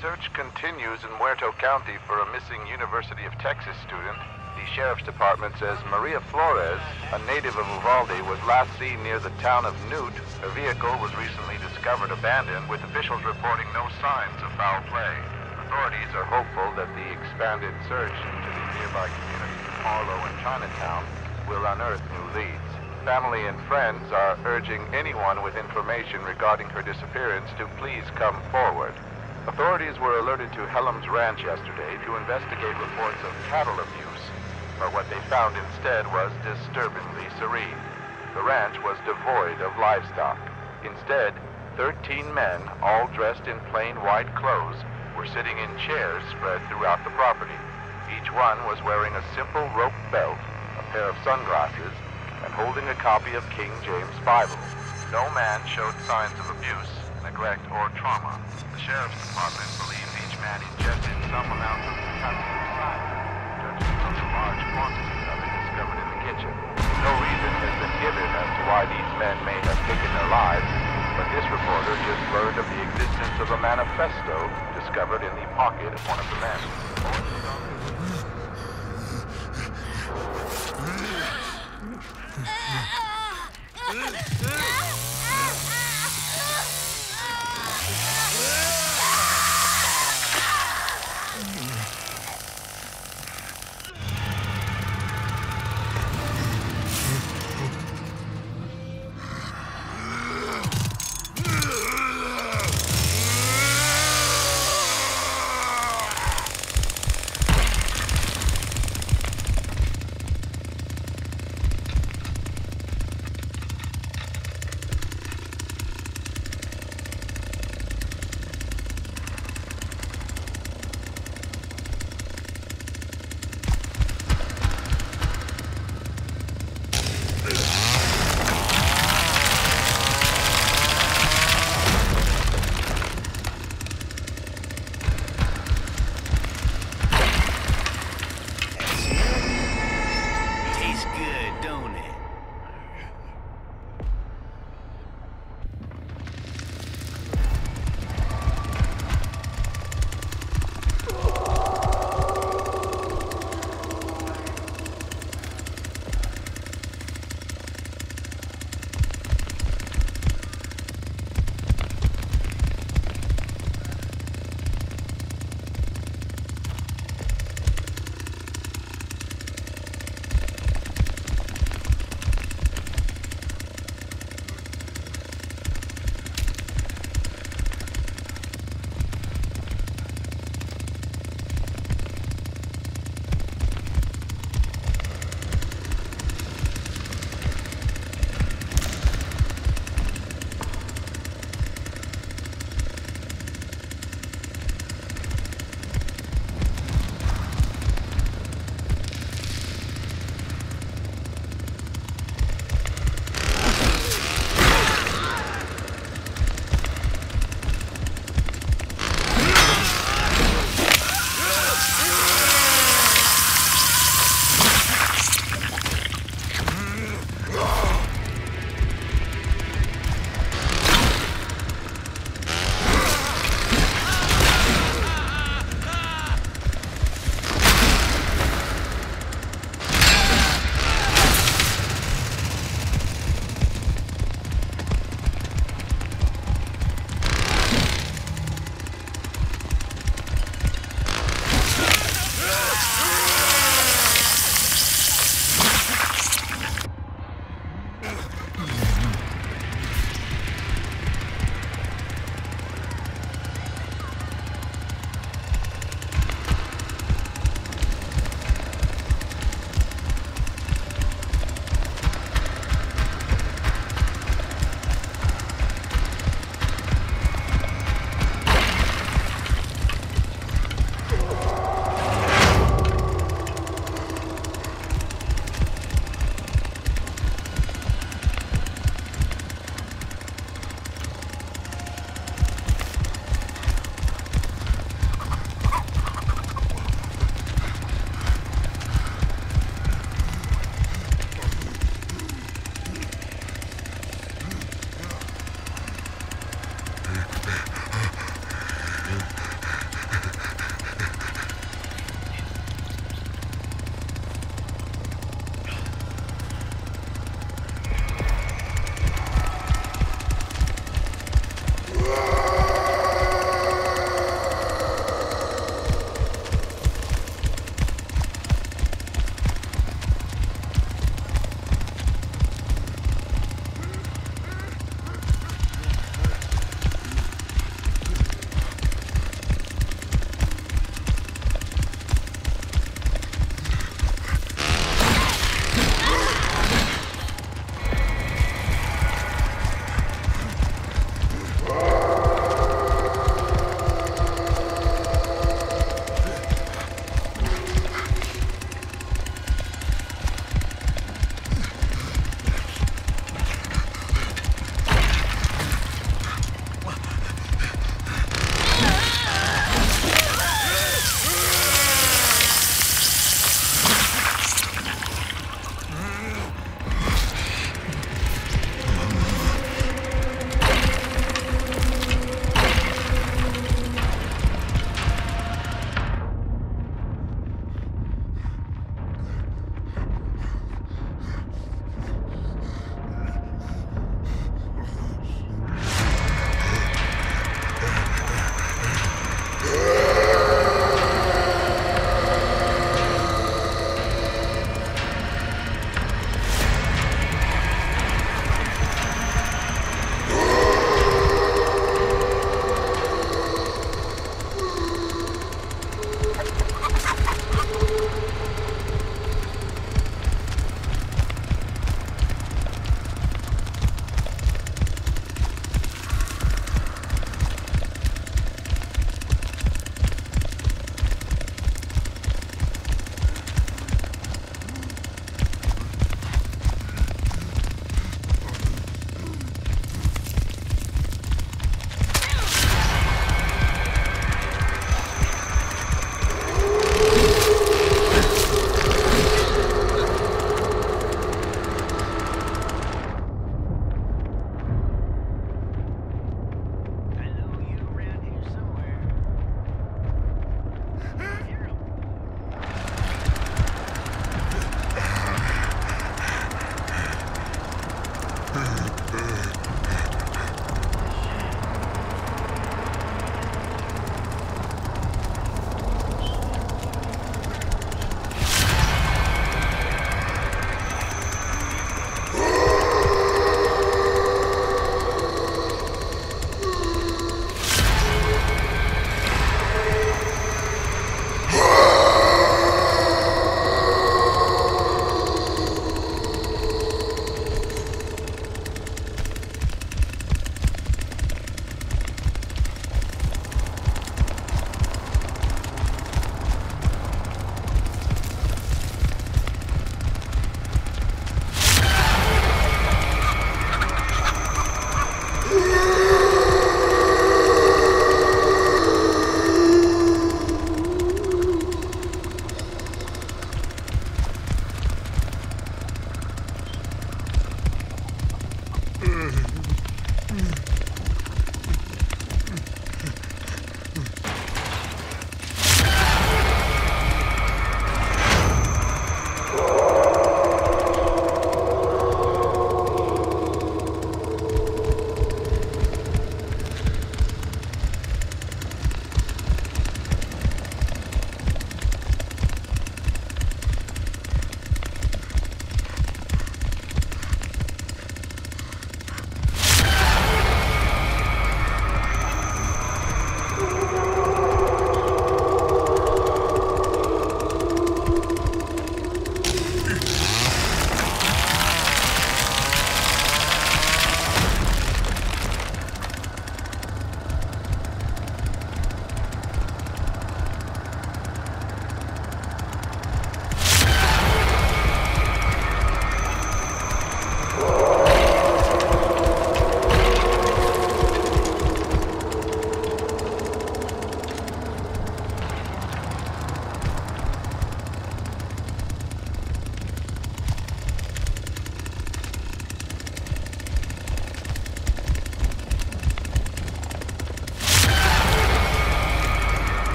Search continues in Muerto County for a missing University of Texas student. The Sheriff's Department says Maria Flores, a native of Uvalde, was last seen near the town of Newt. Her vehicle was recently discovered abandoned, with officials reporting no signs of foul play. Authorities are hopeful that the expanded search into the nearby communities of Harlow and Chinatown will unearth new leads. Family and friends are urging anyone with information regarding her disappearance to please come forward. Authorities were alerted to Hellam's Ranch yesterday to investigate reports of cattle abuse, but what they found instead was disturbingly serene. The ranch was devoid of livestock. Instead, 13 men, all dressed in plain white clothes, were sitting in chairs spread throughout the property. Each one was wearing a simple rope belt, a pair of sunglasses, and holding a copy of King James Bible. No man showed signs of abuse, neglect, or trauma. The Sheriff's Department believes each man ingested some amount of potassium cyanide, judging from the large quantities of it discovered in the kitchen. No reason has been given as to why these men may have taken their lives, but this reporter just learned of the existence of a manifesto discovered in the pocket of one of the men.